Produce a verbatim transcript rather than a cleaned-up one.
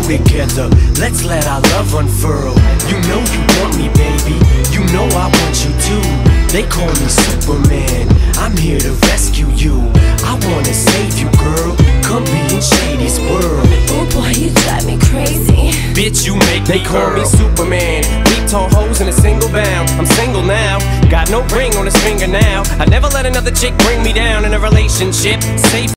together, let's let our love unfurl. You know you want me, baby, you know I want you too. They call me Superman, I'm here to rescue you. I wanna save you, girl, come be in Shady's world. Oh boy, you drive me crazy. Bitch, you make They me call me girl. Superman, Deep tall hoes in a single bound. I'm single now, got no ring on his finger now. I never let another chick bring me down in a relationship. Safe